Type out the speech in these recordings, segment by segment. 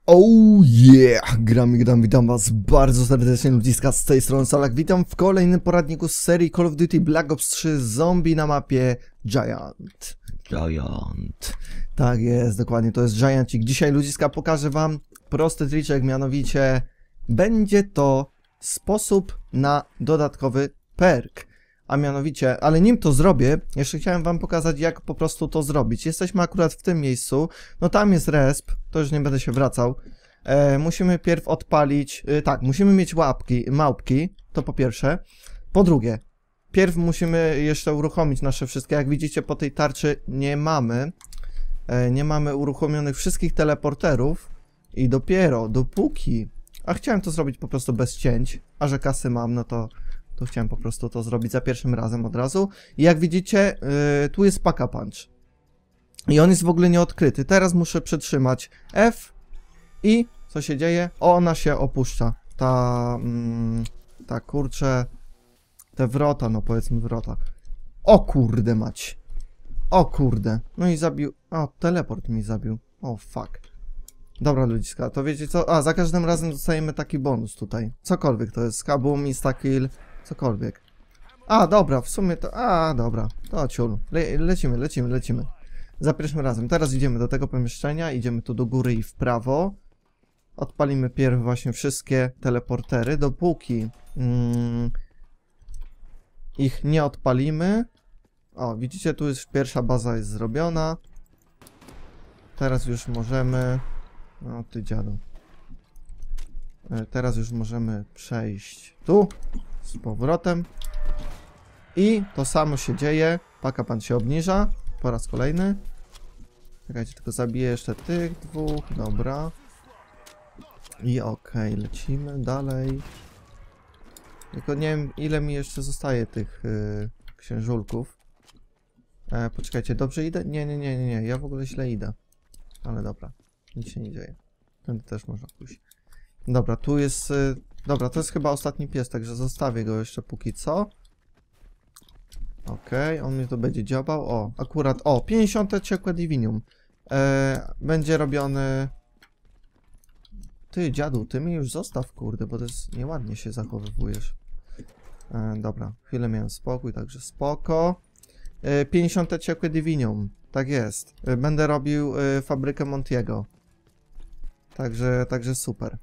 Oh yeah! Witam was bardzo serdecznie, ludziska, z tej strony Solak. Witam w kolejnym poradniku z serii Call of Duty Black Ops 3 Zombie na mapie Giant. Tak jest, dokładnie, to jest Giantik. Dzisiaj, ludziska, pokażę wam prosty triczek, mianowicie będzie to sposób na dodatkowy perk. A mianowicie, ale nim to zrobię, jeszcze chciałem wam pokazać, jak po prostu to zrobić. Jesteśmy akurat w tym miejscu, no tam jest resp, to już nie będę się wracał. Musimy pierw odpalić, tak, musimy mieć małpki, to po pierwsze. Po drugie, pierw musimy jeszcze uruchomić nasze wszystkie, jak widzicie po tej tarczy nie mamy uruchomionych wszystkich teleporterów. I dopiero, dopóki, a chciałem to zrobić po prostu bez cięć, a że kasy mam, no to chciałem po prostu to zrobić za pierwszym razem od razu. I jak widzicie, tu jest Pack-a-Punch. I on jest w ogóle nieodkryty. Teraz muszę przytrzymać F i co się dzieje? Ona się opuszcza. Ta kurczę, te wrota, no powiedzmy wrota. O kurde mać. O kurde. No i zabił. O, teleport mi zabił. O fuck. Dobra, ludziska, to wiecie co? A, za każdym razem dostajemy taki bonus tutaj. Cokolwiek to jest. Kaboom, insta-kill. Cokolwiek. A, dobra, w sumie to... A, dobra. To ciul. Lecimy. Za pierwszym razem. Teraz idziemy do tego pomieszczenia. Idziemy tu do góry i w prawo. Odpalimy pierw właśnie wszystkie teleportery. Dopóki ich nie odpalimy. O, widzicie, tu jest pierwsza baza jest zrobiona. Teraz już możemy... O, ty dziadu. Teraz już możemy przejść tu. Z powrotem. I to samo się dzieje. Pack-a-Punch się obniża. Po raz kolejny. Czekajcie, tylko zabiję jeszcze tych dwóch. Dobra. I okej, lecimy dalej. Tylko nie wiem, ile mi jeszcze zostaje tych księżulków. Poczekajcie, dobrze idę? Nie. Ja w ogóle źle idę. Ale dobra. Nic się nie dzieje. Tędy też można pójść. Dobra, tu jest... Dobra, to jest chyba ostatni pies, także zostawię go jeszcze póki co. Okej, on mnie to będzie działał. O, akurat, o, 50 ciekłe divinium. Będzie robiony... Ty, dziadu, ty mnie już zostaw, kurde, bo to jest... Nieładnie się zachowujesz. Dobra, chwilę miałem spokój, także spoko. 50 ciekłe divinium, tak jest. Będę robił fabrykę Montiego. Także super.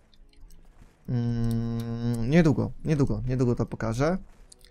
Niedługo to pokażę.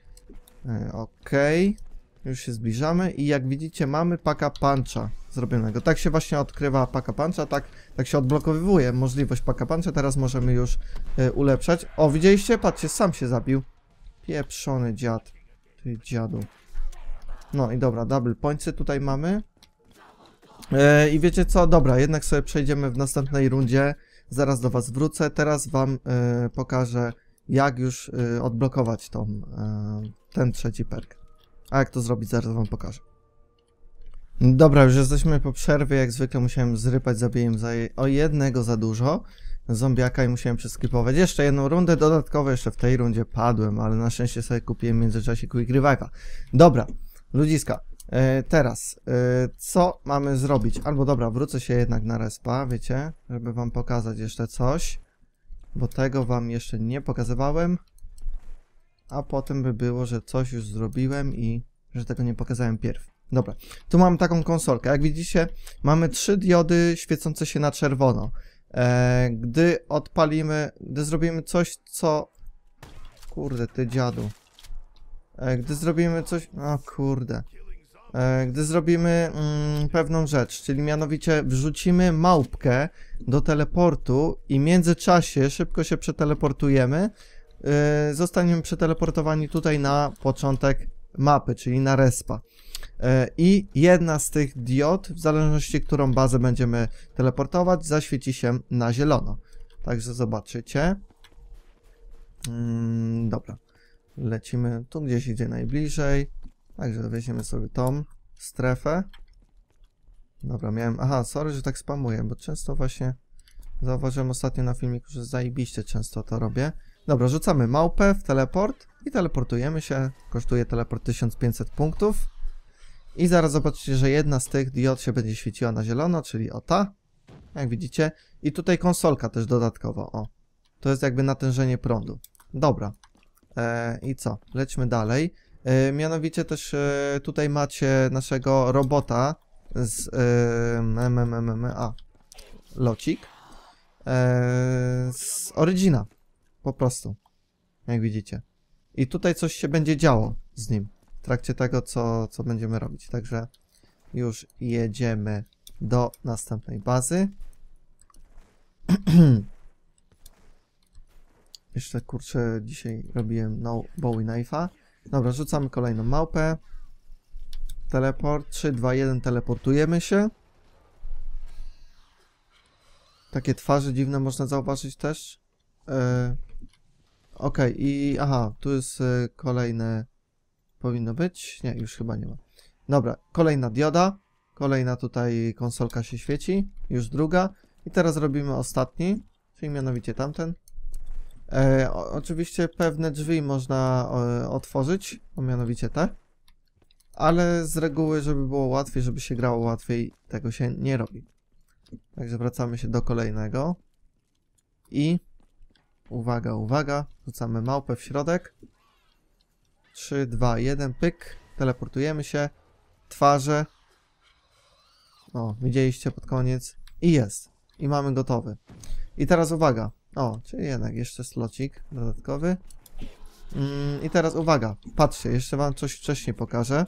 Okej. Już się zbliżamy i jak widzicie mamy Pack-a-Puncha zrobionego. Tak się właśnie odkrywa Pack-a-Puncha, tak się odblokowywuje możliwość Pack-a-Puncha. Teraz możemy już ulepszać. O, widzieliście? Patrzcie, sam się zabił. Pieprzony dziad. Ty dziadu. No i dobra, double pointsy tutaj mamy. I wiecie co? Dobra, jednak sobie przejdziemy w następnej rundzie. Zaraz do was wrócę. Teraz wam pokażę, jak już odblokować ten trzeci perk. A jak to zrobić, zaraz wam pokażę. Dobra, już jesteśmy po przerwie. Jak zwykle musiałem zrypać, zabiłem o jednego za dużo zombiaka i musiałem przeskipować jeszcze jedną rundę. Dodatkowo jeszcze w tej rundzie padłem, ale na szczęście sobie kupiłem w międzyczasie Quick Revive'a. Dobra, ludziska. Teraz, co mamy zrobić? Albo dobra, wrócę się jednak na respa, wiecie, żeby wam pokazać jeszcze coś, bo tego wam jeszcze nie pokazywałem, a potem by było, że coś już zrobiłem i że tego nie pokazałem pierw. Dobra, tu mam taką konsolkę, jak widzicie, mamy 3 diody świecące się na czerwono. Gdy zrobimy coś, co... Kurde, ty dziadu. Gdy zrobimy coś... O kurde. Gdy zrobimy pewną rzecz, czyli mianowicie wrzucimy małpkę do teleportu i w międzyczasie szybko się przeteleportujemy, zostaniemy przeteleportowani tutaj na początek mapy, czyli na respa. I jedna z tych diod, w zależności którą bazę będziemy teleportować, zaświeci się na zielono. Także zobaczycie. Dobra. Lecimy, tu gdzieś idzie najbliżej. Także weźmiemy sobie tą strefę. Dobra, miałem... Aha, sorry, że tak spamuję, bo często właśnie zauważyłem ostatnio na filmiku, że zajebiście często to robię. Dobra, rzucamy małpę w teleport i teleportujemy się. Kosztuje teleport 1500 punktów. I zaraz zobaczycie, że jedna z tych diod się będzie świeciła na zielono, czyli o ta. jak widzicie. I tutaj konsolka też dodatkowo, o. To jest jakby natężenie prądu. Dobra. I co? Lećmy dalej. Mianowicie też tutaj macie naszego robota z locik z Origina. Po prostu. Jak widzicie. I tutaj coś się będzie działo z nim. W trakcie tego, co będziemy robić. Także już jedziemy do następnej bazy. Jeszcze, kurczę, dzisiaj robiłem Bowie Knife'a. Dobra, rzucamy kolejną małpę. Teleport. 3, 2, 1, teleportujemy się. Takie twarze dziwne można zauważyć też. Okej, i aha, tu jest kolejne. Powinno być? Nie, już chyba nie ma. Dobra, kolejna dioda. Kolejna tutaj konsolka się świeci. Już druga. I teraz robimy ostatni, czyli mianowicie tamten. Oczywiście pewne drzwi można otworzyć, mianowicie te. Ale z reguły, żeby było łatwiej, żeby się grało łatwiej, tego się nie robi. Także wracamy się do kolejnego. I uwaga, uwaga, rzucamy małpę w środek. 3, 2, 1, pyk. Teleportujemy się. Twarze. O, widzieliście pod koniec. I jest. I mamy gotowy. I teraz uwaga. O, czyli jednak jeszcze slocik dodatkowy. I teraz uwaga. Patrzcie, jeszcze wam coś wcześniej pokażę.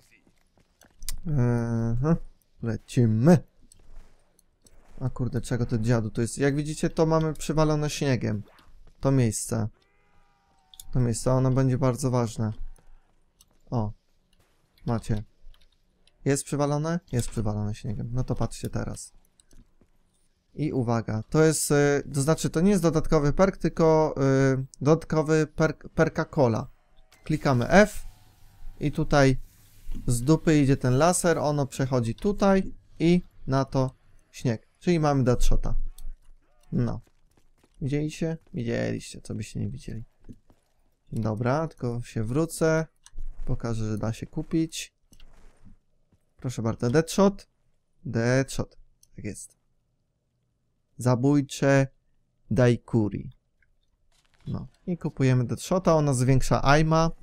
Lecimy. A kurde, czego to dziadu to jest? Jak widzicie, to mamy przywalone śniegiem. To miejsce. To miejsce, ono będzie bardzo ważne. O. Macie. Jest przywalone? Jest przywalone śniegiem. No to patrzcie teraz. I uwaga, to jest, to znaczy to nie jest dodatkowy perk, tylko dodatkowy perka cola. Klikamy F i tutaj z dupy idzie ten laser, ono przechodzi tutaj i na to śnieg. Czyli mamy deadshota. No. Widzieliście? Widzieliście, co byście nie widzieli. Dobra, tylko się wrócę. Pokażę, że da się kupić. Proszę bardzo, deadshot. Deadshot. Tak jest. Zabójcze Daikuri. No. I kupujemy deadshota, ona zwiększa aima.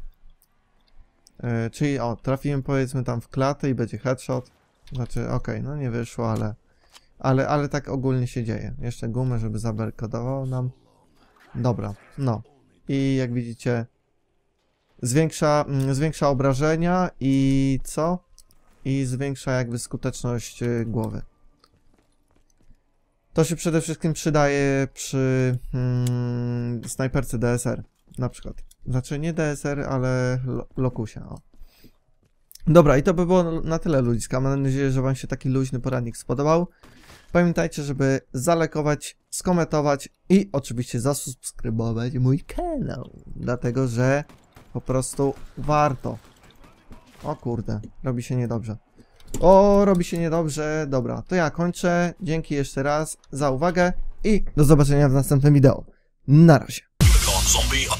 Czyli o, trafimy powiedzmy tam w klatę i będzie headshot. Znaczy, okej, no nie wyszło, ale tak ogólnie się dzieje. Jeszcze gumę, żeby zabarkodowało nam. Dobra, no. I jak widzicie, zwiększa obrażenia i co? I zwiększa jakby skuteczność głowy. To się przede wszystkim przydaje przy snajperce DSR, na przykład. Znaczy nie DSR, ale Lokusia, o. Dobra, i to by było na tyle, ludziska. Mam nadzieję, że wam się taki luźny poradnik spodobał. Pamiętajcie, żeby zalajkować, skomentować i oczywiście zasubskrybować mój kanał. Dlatego, że po prostu warto. O kurde, robi się niedobrze. O, robi się niedobrze. Dobra, to ja kończę. Dzięki jeszcze raz za uwagę i do zobaczenia w następnym wideo. Na razie.